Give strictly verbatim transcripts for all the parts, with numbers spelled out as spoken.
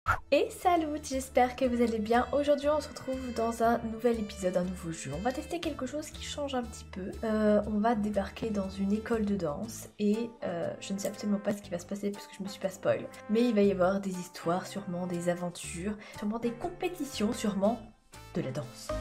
Et salut, j'espère que vous allez bien. Aujourd'hui on se retrouve dans un nouvel épisode, un nouveau jeu. On va tester quelque chose qui change un petit peu. Euh, on va débarquer dans une école de danse et euh, je ne sais absolument pas ce qui va se passer parce que je me suis pas spoil. Mais il va y avoir des histoires, sûrement des aventures, sûrement des compétitions, sûrement de la danse.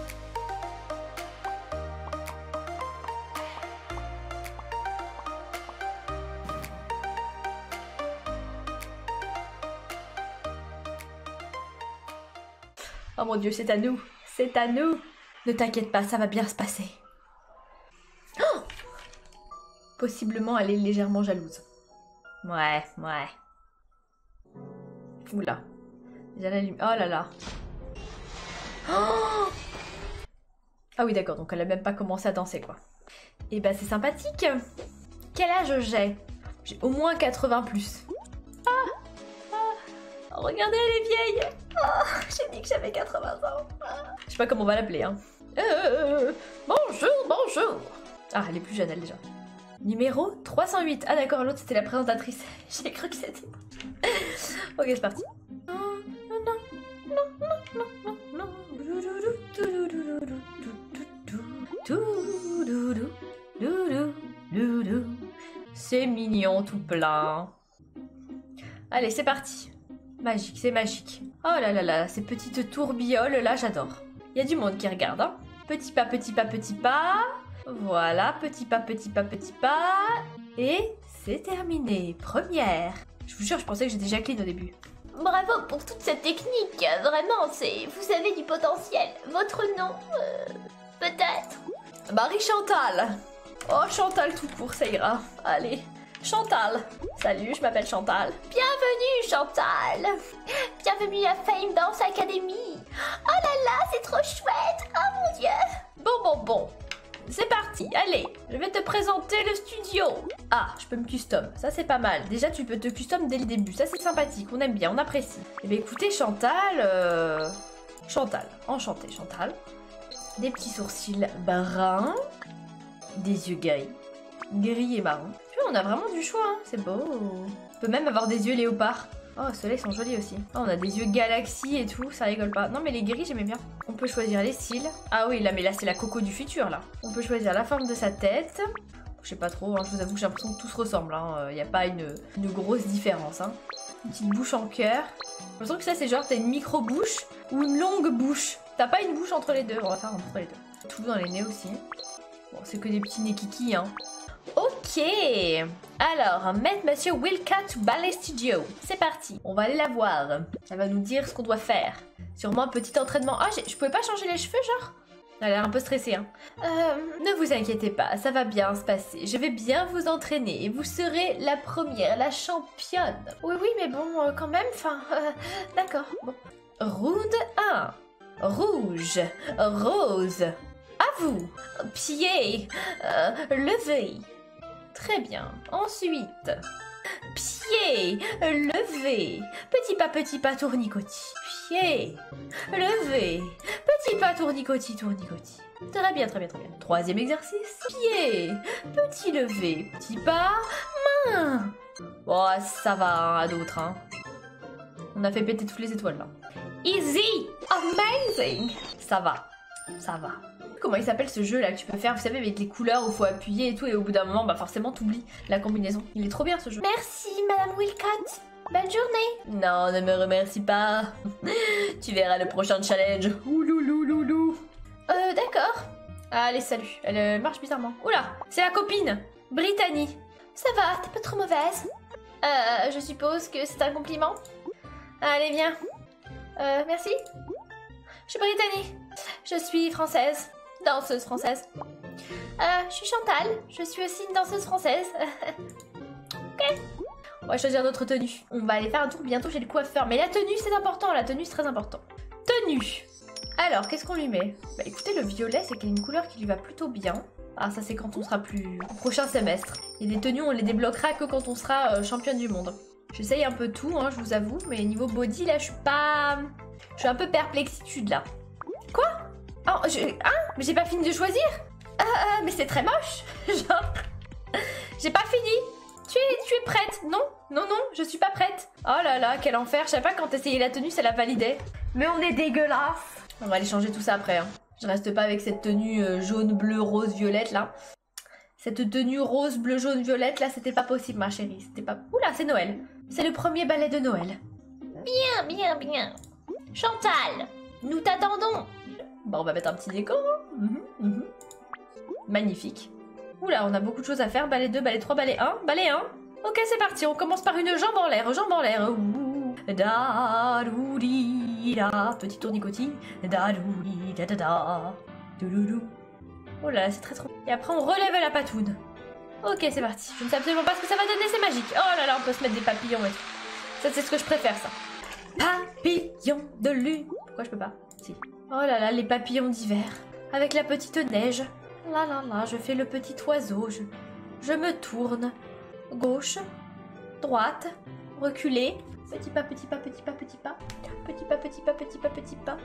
Oh mon dieu, c'est à nous, c'est à nous. Ne t'inquiète pas, ça va bien se passer. Oh, possiblement, elle est légèrement jalouse. Ouais, ouais. Oula. Déjà la lumière. Oh là là. Oh, ah oui, d'accord, donc elle a même pas commencé à danser, quoi. Et bah, c'est sympathique. Quel âge j'ai? J'ai au moins quatre-vingts plus. Ah, ah. Regardez, elle est vieille. Oh, j'ai dit que j'avais quatre-vingts ans. Je sais pas comment on va l'appeler, hein. Euh, bonjour, bonjour. Ah, elle est plus jeune, elle, déjà. Numéro trois cent huit. Ah d'accord, l'autre c'était la présentatrice. J'ai cru que c'était... Ok, c'est parti. C'est mignon tout plein. Allez, c'est parti. Magique, c'est magique. Oh là là là, ces petites tourbillolles là, j'adore. Il y a du monde qui regarde, hein. Petit pas, petit pas, petit pas. Voilà, petit pas, petit pas, petit pas. Et c'est terminé. Première. Je vous jure, je pensais que j'étais Jacqueline au début. Bravo pour toute cette technique. Vraiment, c'est... Vous avez du potentiel. Votre nom, euh, peut-être? Marie Chantal. Oh, Chantal tout court, ça ira. Allez. Chantal. Salut, je m'appelle Chantal. Bienvenue Chantal. Bienvenue à Fame Dance Academy. Oh là là, c'est trop chouette. Oh mon dieu. Bon, bon, bon. C'est parti, allez. Je vais te présenter le studio. Ah, je peux me custom. Ça, c'est pas mal. Déjà, tu peux te custom dès le début. Ça, c'est sympathique. On aime bien, on apprécie. Eh bien, écoutez, Chantal... Euh... Chantal. Enchantée, Chantal. Des petits sourcils bruns. Des yeux gris. Gris et marron. On a vraiment du choix, hein. C'est beau. On peut même avoir des yeux léopard. Oh, ceux-là, ils sont jolis aussi. Oh, on a des yeux galaxie et tout, ça rigole pas. Non, mais les gris, j'aimais bien. On peut choisir les cils. Ah oui, là, mais là, c'est la coco du futur, là. On peut choisir la forme de sa tête. Je sais pas trop, hein. Je vous avoue que j'ai l'impression que tout se ressemble. Il n'y a pas une, une grosse différence. Hein. Une petite bouche en cœur. J'ai l'impression que ça, c'est genre, t'as une micro-bouche ou une longue bouche. T'as pas une bouche entre les deux. On va faire entre les deux. Tout dans les nez aussi. Bon, c'est que des petits nez kiki, hein. Ok, alors, Maître Monsieur Wilcott Ballet Studio, c'est parti, on va aller la voir, elle va nous dire ce qu'on doit faire, sûrement un petit entraînement. Ah, je pouvais pas changer les cheveux, genre? Elle a l'air un peu stressée, hein. Euh, ne vous inquiétez pas, ça va bien se passer, je vais bien vous entraîner et vous serez la première, la championne. Oui, oui, mais bon, euh, quand même, enfin, euh, d'accord, bon. Round un, rouge, rose. À vous, pied, euh, levé. Très bien. Ensuite, pied, levé. Petit pas, petit pas, tournicotis. Pied, levé. Petit pas, tournicotis, tournicotis. Très bien, très bien, très bien. Troisième exercice. Pied, petit levé, petit pas, main. Bon, ça va, hein, à d'autres, hein. On a fait péter toutes les étoiles, là. Easy, amazing. Ça va, ça va. Comment il s'appelle ce jeu là que tu peux faire, vous savez, avec les couleurs où il faut appuyer et tout, et au bout d'un moment, bah forcément t'oublies la combinaison. Il est trop bien ce jeu. Merci Madame Wilcott. Bonne journée. Non, ne me remercie pas. Tu verras le prochain challenge. Ouloulouloulou. Euh, d'accord. Allez, salut. Elle euh, marche bizarrement. Oula, c'est la copine. Brittany. Ça va, t'es pas trop mauvaise. Euh, je suppose que c'est un compliment. Allez, viens. Euh, merci. Je suis Brittany. Je suis française. Danseuse française. Euh, je suis Chantal. Je suis aussi une danseuse française. Ok. On va choisir notre tenue. On va aller faire un tour bientôt chez le coiffeur. Mais la tenue, c'est important. La tenue, c'est très important. Tenue. Alors, qu'est-ce qu'on lui met? Bah écoutez, le violet, c'est une couleur qui lui va plutôt bien. Ah, ça c'est quand on sera plus... au prochain semestre. Et les tenues, on les débloquera que quand on sera euh, championne du monde. J'essaye un peu tout, hein, je vous avoue. Mais niveau body, là, je suis pas... Je suis un peu perplexitude, là. Quoi? Oh, je... Hein? Mais j'ai pas fini de choisir? Euh, euh, mais c'est très moche. Genre... J'ai pas fini. Tu es, tu es prête? Non, non, non, je suis pas prête. Oh là là, quel enfer. Je savais pas quand t'essayais la tenue, ça la validait. Mais on est dégueulasse. On va aller changer tout ça après. Hein. Je reste pas avec cette tenue euh, jaune, bleu, rose, violette là. Cette tenue rose, bleu, jaune, violette là, c'était pas possible ma chérie. C'était pas... Oula, c'est Noël. C'est le premier ballet de Noël. Bien, bien, bien. Chantal, nous t'attendons. Bon, on va mettre un petit décor. Hein. Mmh, mmh. Magnifique. Oula, on a beaucoup de choses à faire. Balai deux, balai trois, balai un, balai un. Ok, c'est parti. On commence par une jambe en l'air, jambe en l'air. Da doudi da, petit tournicotis. Da doudi da da da. Doudoudou. Oh là là, c'est très trop. Et après, on relève la patoune. Ok, c'est parti. Je ne sais absolument pas ce que ça va donner, c'est magique. Oh là là, on peut se mettre des papillons et tout. Ça, c'est ce que je préfère, ça. Papillons de lune. Pourquoi je peux pas? Si. Oh là là, les papillons d'hiver. Avec la petite neige. Là là là, je fais le petit oiseau. Je, je me tourne. Gauche. Droite. Reculer. Petit pas, petit pas, petit pas, petit pas. Petit pas, petit pas, petit pas, petit pas.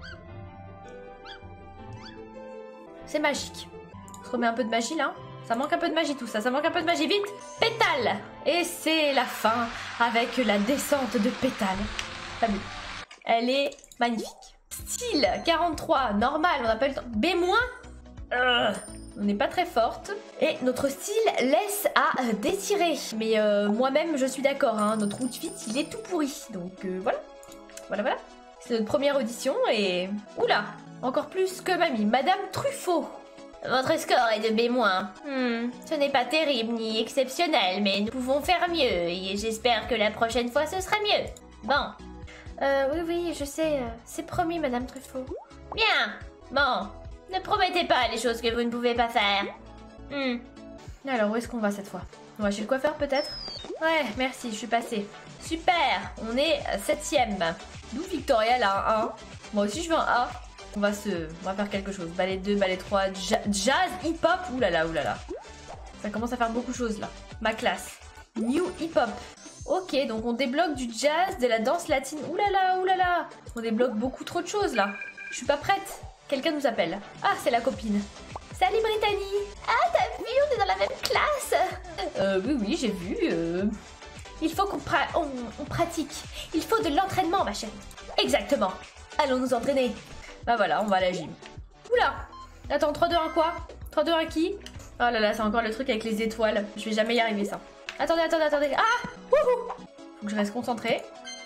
C'est magique. On se remet un peu de magie là. Ça manque un peu de magie tout ça, ça manque un peu de magie, vite. Pétale. Et c'est la fin avec la descente de pétale. Fabuleux. Elle est magnifique. Style quarante-trois, normal, on n'a pas eu le temps. B-, euh, on n'est pas très forte. Et notre style laisse à euh, désirer. Mais euh, moi-même, je suis d'accord, hein, notre outfit, il est tout pourri. Donc euh, voilà, voilà, voilà. C'est notre première audition et... Oula, encore plus que mamie, Madame Truffaut. Votre score est de B-. Hmm, ce n'est pas terrible ni exceptionnel, mais nous pouvons faire mieux et j'espère que la prochaine fois ce sera mieux. Bon. Euh, oui, oui, je sais, euh, c'est promis, Madame Truffaut. Bien. Bon. Ne promettez pas les choses que vous ne pouvez pas faire. Hmm. Alors, où est-ce qu'on va cette fois? On va chez le coiffeur peut-être? Ouais, merci, je suis passée. Super, on est septième. D'où Victoria là, un. Moi aussi je veux un A. On va se... On va faire quelque chose. Ballet deux, ballet trois, ja jazz, hip-hop. Oulala, oulala. Ça commence à faire beaucoup de choses là. Ma classe. New hip-hop. Ok, donc on débloque du jazz, de la danse latine. Oulala, oulala. On débloque beaucoup trop de choses là. Je suis pas prête. Quelqu'un nous appelle. Ah, c'est la copine. Salut Brittany. Ah, t'as vu, on est dans la même classe. Euh, oui, oui, j'ai vu. Euh... Il faut qu'on pra on, on pratique. Il faut de l'entraînement, ma chérie. Exactement. Allons nous entraîner. Bah voilà, on va à la gym. Oula. Attends, trois, deux, un quoi? trois, deux, un qui? Oh là là, c'est encore le truc avec les étoiles. Je vais jamais y arriver, ça. Attendez, attendez, attendez. Ah, wouhou. Faut que je reste concentrée.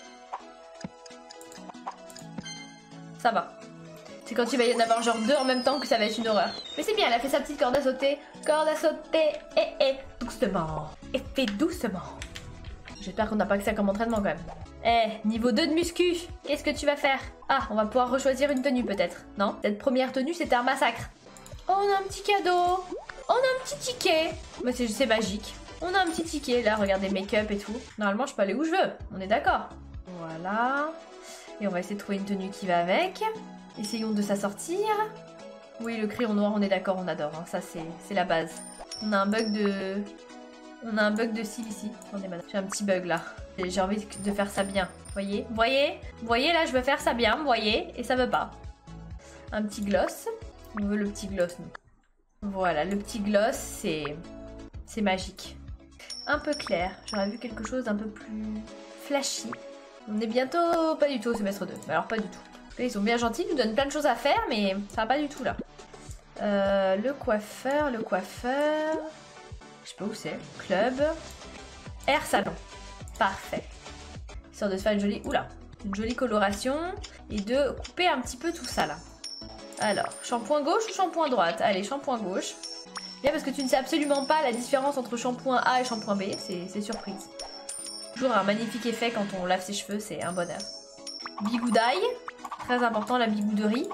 Ça va. C'est quand il va y en avoir genre deux en même temps que ça va être une horreur. Mais c'est bien, elle a fait sa petite corde à sauter. Corde à sauter. Et, et, doucement. Et fait doucement. J'espère qu'on n'a pas que ça comme entraînement quand même. Eh, niveau deux de muscu, qu'est-ce que tu vas faire? Ah, on va pouvoir rechoisir une tenue peut-être. Non? Cette première tenue, c'était un massacre. Oh, on a un petit cadeau. On a un petit ticket. Mais c'est magique. On a un petit ticket, là, regardez, make-up et tout. Normalement, je peux aller où je veux. On est d'accord. Voilà. Et on va essayer de trouver une tenue qui va avec. Essayons de s'assortir. Oui, le crayon noir, on est d'accord, on adore. Hein. Ça, c'est la base. On a un bug de... On a un bug de cils ici. Attendez, madame. J'ai un petit bug là. J'ai envie de faire ça bien. Voyez? Voyez? Voyez là, je veux faire ça bien, voyez? Et ça veut pas. Un petit gloss. On veut le petit gloss, nous. Voilà, le petit gloss, c'est... C'est magique. Un peu clair. J'aurais vu quelque chose d'un peu plus flashy. On est bientôt pas du tout au semestre deux. Alors pas du tout. Là, ils sont bien gentils, ils nous donnent plein de choses à faire, mais ça va pas du tout là. Euh, le coiffeur, le coiffeur... Je sais pas où c'est. Club. Air salon. Parfait. Histoire de se faire une jolie... Oula. Une jolie coloration. Et de couper un petit peu tout ça là. Alors, shampoing gauche ou shampoing droite? Allez, shampoing gauche. Bien parce que tu ne sais absolument pas la différence entre shampoing A et shampoing B. C'est surprise. Toujours un magnifique effet quand on lave ses cheveux. C'est un bonheur. Bigou d'ail. Très important la bigouderie.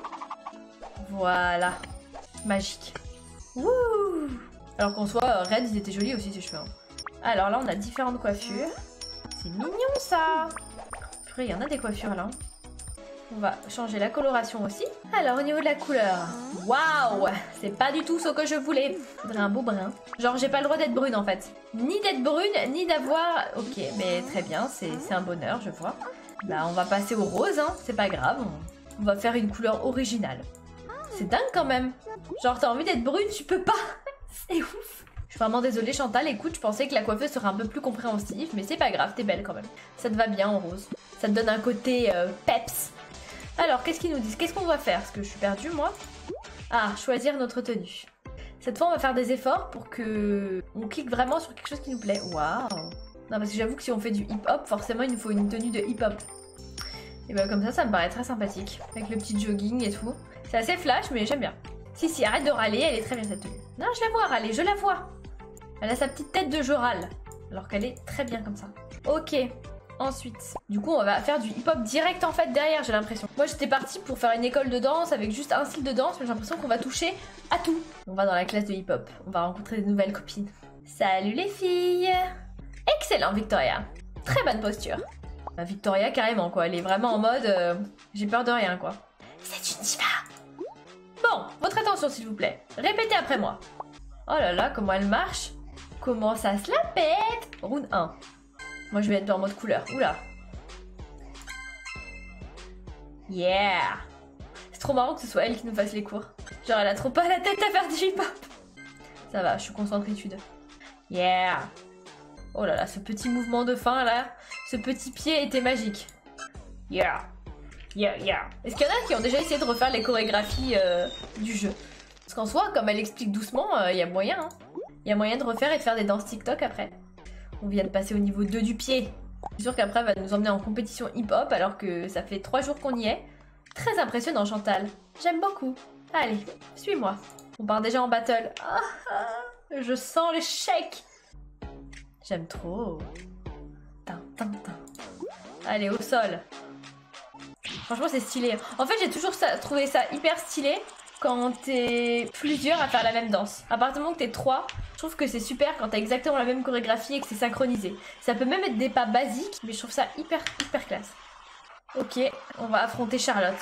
Voilà. Magique. Wouh! Alors qu'en soit, Red, ils étaient jolis aussi, ses cheveux. Hein. Alors là, on a différentes coiffures. C'est mignon, ça. Purée, il y en a des coiffures, là. On va changer la coloration aussi. Alors, au niveau de la couleur. Waouh! C'est pas du tout ce que je voulais. Faudrait un beau brun. Genre, j'ai pas le droit d'être brune, en fait. Ni d'être brune, ni d'avoir... Ok, mais très bien, c'est un bonheur, je vois. Bah, on va passer au rose, hein. C'est pas grave. On... on va faire une couleur originale. C'est dingue, quand même. Genre, t'as envie d'être brune, tu peux pas. C'est ouf. Je suis vraiment désolée Chantal, écoute, je pensais que la coiffeuse serait un peu plus compréhensive, mais c'est pas grave, t'es belle quand même. Ça te va bien en rose. Ça te donne un côté euh, peps. Alors, qu'est-ce qu'ils nous disent? Qu'est-ce qu'on doit faire? Parce que je suis perdue, moi. Ah, choisir notre tenue. Cette fois, on va faire des efforts pour que on clique vraiment sur quelque chose qui nous plaît. Waouh! Non, parce que j'avoue que si on fait du hip-hop, forcément, il nous faut une tenue de hip-hop. Et bah comme ça, ça me paraît très sympathique. Avec le petit jogging et tout. C'est assez flash, mais j'aime bien. Si, si, arrête de râler, elle est très bien cette tenue. Non, je la vois râler, je la vois. Elle a sa petite tête de je râle. Alors qu'elle est très bien comme ça. Ok, ensuite. Du coup, on va faire du hip-hop direct en fait derrière, j'ai l'impression. Moi, j'étais partie pour faire une école de danse avec juste un style de danse, mais j'ai l'impression qu'on va toucher à tout. On va dans la classe de hip-hop. On va rencontrer de nouvelles copines. Salut les filles! Excellent, Victoria. Très bonne posture. Bah, Victoria, carrément, quoi. Elle est vraiment en mode... Euh, j'ai peur de rien, quoi. C'est une diva. Bon, votre attention, s'il vous plaît. Répétez après moi. Oh là là, comment elle marche. Comment ça se la pète. Round un. Moi, je vais être en mode couleur. Oula. Yeah. C'est trop marrant que ce soit elle qui nous fasse les cours. Genre, elle a trop pas la tête à faire du hip-hop. Ça va, je suis concentritude. Yeah. Oh là là, ce petit mouvement de fin, là. Ce petit pied était magique. Yeah. Yeah, yeah. Est-ce qu'il y en a qui ont déjà essayé de refaire les chorégraphies euh, du jeu? Parce qu'en soi, comme elle explique doucement, il euh, y a moyen. Hein. Il y a moyen de refaire et de faire des danses TikTok après. On vient de passer au niveau deux du pied. Je suis sûre qu'après, elle va nous emmener en compétition hip-hop alors que ça fait trois jours qu'on y est. Très impressionnant, Chantal. J'aime beaucoup. Allez, suis-moi. On part déjà en battle. Ah, ah, je sens l'échec. J'aime trop. Tin, tin, tin. Allez, au sol. Franchement, c'est stylé. En fait, j'ai toujours ça, trouvé ça hyper stylé quand t'es plusieurs à faire la même danse. À partir du moment que t'es trois, je trouve que c'est super quand t'as exactement la même chorégraphie et que c'est synchronisé. Ça peut même être des pas basiques, mais je trouve ça hyper, hyper classe. Ok, on va affronter Charlotte.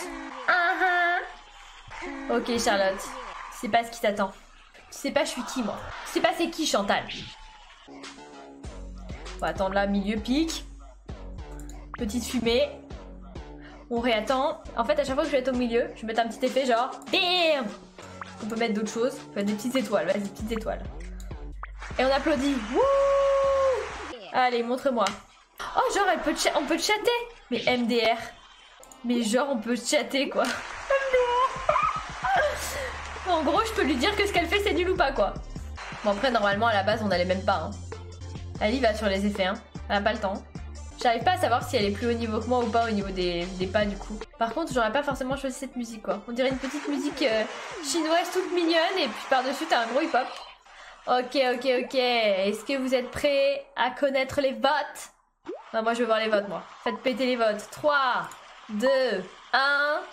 Uh-huh. Ok, Charlotte. Tu sais pas ce qui t'attend. Tu sais pas je suis qui, moi. Tu sais pas c'est qui, Chantal. On va attendre là, milieu pique. Petite fumée. On réattend. En fait, à chaque fois que je vais être au milieu, je vais mettre un petit effet genre bam. On peut mettre d'autres choses. On peut mettre des petites étoiles. Vas-y, petites étoiles. Et on applaudit. Wouh. Allez, montre-moi. Oh, genre, elle peut on peut chatter. Mais M D R. Mais genre, on peut chatter, quoi. M D R. En gros, je peux lui dire que ce qu'elle fait, c'est nul ou pas, quoi. Bon, après, normalement, à la base, on n'allait même pas. Hein. Elle y va sur les effets. Hein. Elle n'a pas le temps. J'arrive pas à savoir si elle est plus haut niveau que moi ou pas au niveau des, des pas du coup. Par contre, j'aurais pas forcément choisi cette musique quoi. On dirait une petite musique euh, chinoise toute mignonne et puis par-dessus t'as un gros hip-hop. Ok, ok, ok. Est-ce que vous êtes prêts à connaître les votes? Non, moi je veux voir les votes moi. Faites péter les votes. trois, deux, un.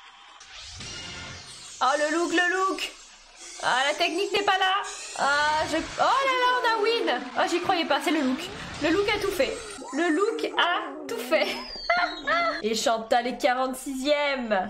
Oh le look, le look. Ah la technique n'est pas là. Ah je... Oh là là, on a win. Oh j'y croyais pas, c'est le look. Le look a tout fait. Le look a tout fait. Et Chantal est quarante-sixième. Yeah.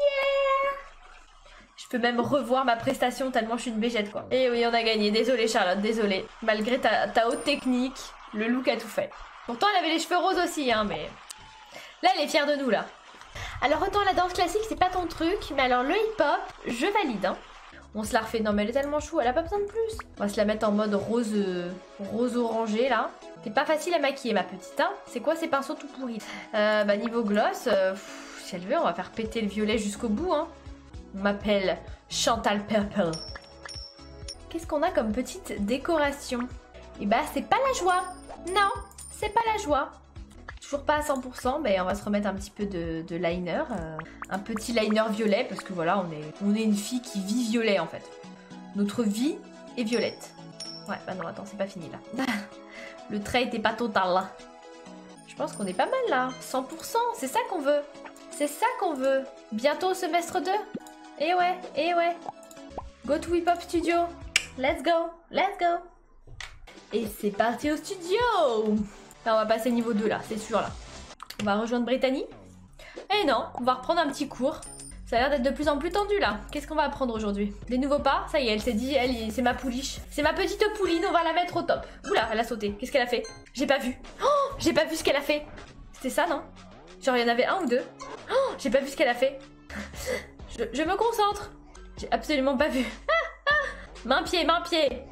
Je peux même revoir ma prestation tellement je suis une bégette quoi. Et oui, on a gagné. Désolée Charlotte, désolée. Malgré ta, ta haute technique, le look a tout fait. Pourtant, elle avait les cheveux roses aussi, hein, mais... Là, elle est fière de nous, là. Alors, autant la danse classique, c'est pas ton truc, mais alors le hip-hop, je valide, hein. On se la refait. Non, mais elle est tellement chou, elle a pas besoin de plus. On va se la mettre en mode rose... Euh, rose orangé, là. C'est pas facile à maquiller, ma petite, hein. C'est quoi ces pinceaux tout pourris? Euh, bah, niveau gloss, euh, pff, si elle veut, on va faire péter le violet jusqu'au bout, hein. On m'appelle Chantal Purple. Qu'est-ce qu'on a comme petite décoration? Et bah, c'est pas la joie. Non, c'est pas la joie. Toujours pas à cent pour cent, mais on va se remettre un petit peu de, de liner. Euh, un petit liner violet, parce que voilà, on est, on est une fille qui vit violet, en fait. Notre vie est violette. Ouais, bah non, attends, c'est pas fini, là. Le trait était pas total, là. Je pense qu'on est pas mal, là. cent pour cent, c'est ça qu'on veut. C'est ça qu'on veut. Bientôt au semestre deux. Eh ouais, eh ouais. Go to Hip Hop Studio. Let's go, let's go. Et c'est parti au studio. Là, on va passer niveau deux, là, c'est sûr, là. On va rejoindre Brittany. Eh non, on va reprendre un petit cours. Ça a l'air d'être de plus en plus tendu, là. Qu'est-ce qu'on va apprendre aujourd'hui? Des nouveaux pas? Ça y est, elle s'est dit, elle, c'est ma pouliche. C'est ma petite pouline, on va la mettre au top. Oula, elle a sauté. Qu'est-ce qu'elle a fait? J'ai pas vu. Oh, j'ai pas vu ce qu'elle a fait. C'était ça, non? Genre, il y en avait un ou deux. Oh, j'ai pas vu ce qu'elle a fait. Je, je me concentre. J'ai absolument pas vu. Main-pied, main-pied.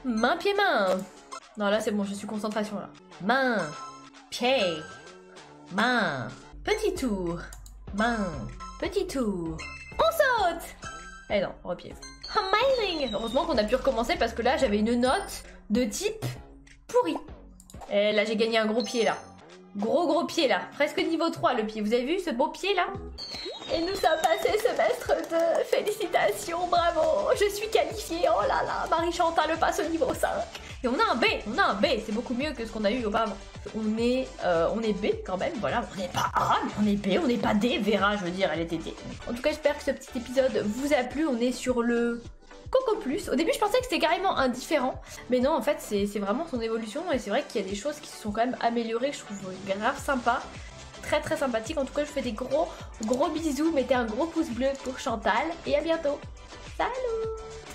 Main, pied, main. Non, là, c'est bon, je suis concentration, là. Main, pied, main. Petit tour. Main, petit tour. On saute. Eh non, repied. Amazing. Heureusement qu'on a pu recommencer parce que là, j'avais une note de type pourri. Et là, j'ai gagné un gros pied, là. Gros gros pied là, presque niveau trois le pied, vous avez vu ce beau pied là? Et nous sommes passés semestre deux, félicitations, bravo, je suis qualifiée, oh là là, Marie-Chantal passe au niveau cinq. Et on a un B, on a un B, c'est beaucoup mieux que ce qu'on a eu auparavant. On est, euh, on est B quand même, voilà, on n'est pas A, mais on est B, on n'est pas D, Vera je veux dire, elle était D. En tout cas j'espère que ce petit épisode vous a plu, on est sur le... Coco Plus. Au début je pensais que c'était carrément indifférent, mais non en fait c'est vraiment son évolution et c'est vrai qu'il y a des choses qui se sont quand même améliorées, je trouve grave sympa, très très sympathique. En tout cas je vous fais des gros gros bisous, mettez un gros pouce bleu pour Chantal et à bientôt. Salut!